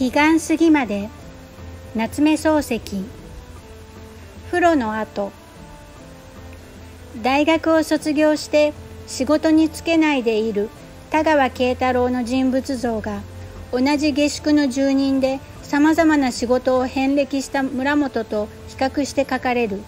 彼岸過ぎまで夏目漱石。風呂の後。大学を卒業して仕事に就けないでいる田川慶太郎の人物像が同じ下宿の住人でさまざまな仕事を遍歴した村本と比較して書かれる。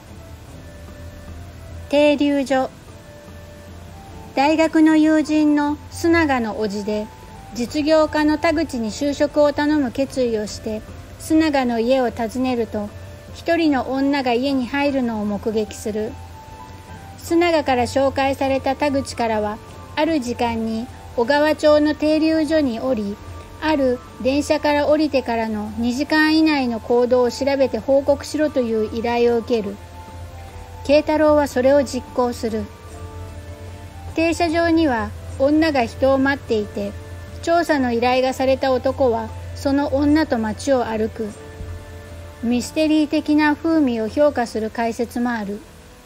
停留所。大学の友人の須永の叔父で実業家の田口に就職を頼む決意をして須永の家を訪ねると、一人の女が家に入るのを目撃する。須永から紹介された田口からは、ある時間に小川町の停留所に降り、ある電車から降りてからの2時間以内の行動を調べて報告しろという依頼を受ける。慶太郎はそれを実行する。停車場には女が人を待っていて、調査の依頼がされた男はその女と街を歩く。ミステリー的な風味を評価する解説もある。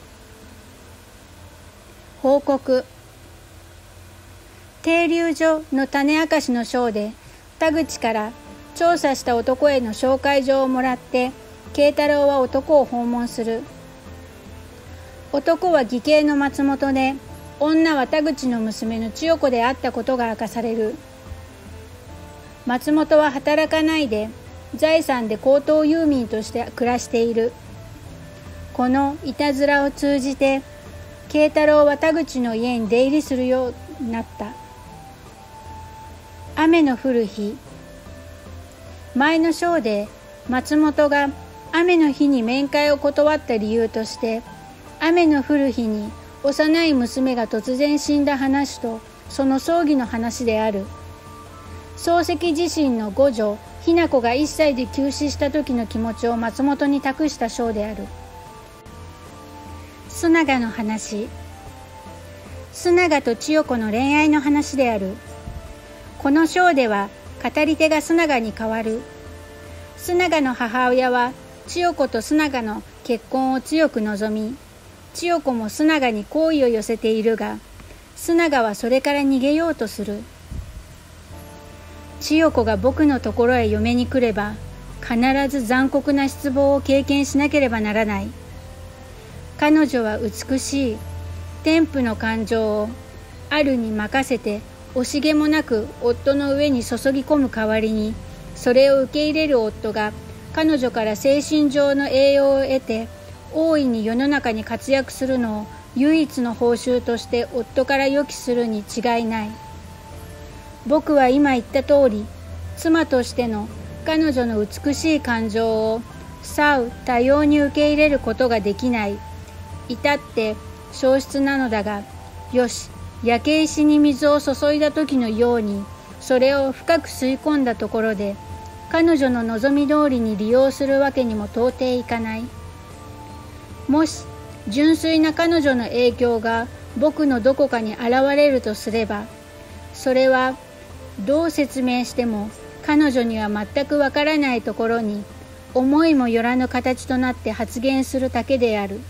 報告。停留所の種明かしの章で田口から調査した男への紹介状をもらって慶太郎は男を訪問する。男は義兄の松本で、女は田口の娘の千代子であったことが明かされる。松本は働かないで財産で高等遊民として暮らしている。このいたずらを通じて慶太郎は田口の家に出入りするようになった。雨の降る日。前の章で松本が雨の日に面会を断った理由として、雨の降る日に幼い娘が突然死んだ話とその葬儀の話である。漱石自身の五女日名子が1歳で急死した時の気持ちを松本に託した章である。須永の話。須永と千代子の恋愛の話である。この章では語り手が須永に変わる。須永の母親は千代子と須永の結婚を強く望み、千代子も須永に好意を寄せているが、須永はそれから逃げようとする。千代子が僕のところへ嫁に来れば、必ず残酷な失望を経験しなければならない。彼女は美しい。天賦の感情をあるに任せて、惜しげもなく夫の上に注ぎ込む代わりに、それを受け入れる夫が彼女から精神上の栄養を得て、大いに世の中に活躍するのを唯一の報酬として夫から予期するに違いない。僕は今言った通り、妻としての彼女の美しい感情を多様に受け入れることができない。至って消失なのだが、よし、焼け石に水を注いだ時のように、それを深く吸い込んだところで、彼女の望み通りに利用するわけにも到底いかない。もし、純粋な彼女の影響が僕のどこかに現れるとすれば、それは、どう説明しても彼女には全くわからないところに思いもよらぬ形となって発現するだけである。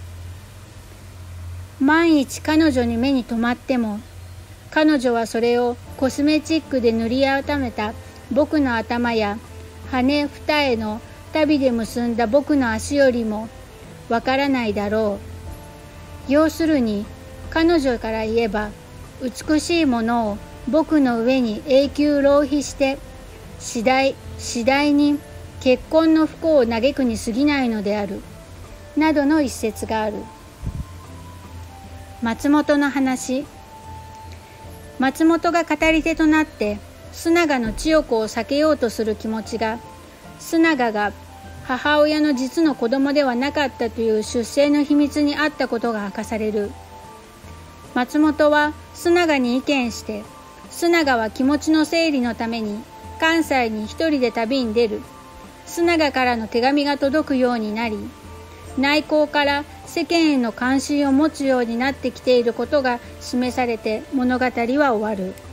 万一彼女に目に留まっても、彼女はそれをコスメチックで塗り改めた僕の頭や羽二重の足袋で結んだ僕の足よりもわからないだろう。要するに彼女から言えば、美しいものを僕の上に永久浪費して次第に結婚の不幸を嘆くに過ぎないのである、などの一節がある。松本の話。松本が語り手となって須永の千代子を避けようとする気持ちが、須永が母親の実の子供ではなかったという出生の秘密にあったことが明かされる。松本は須永に意見して、須永は気持ちの整理のために関西に一人で旅に出る。須永からの手紙が届くようになり、内向から世間への関心を持つようになってきていることが示されて物語は終わる。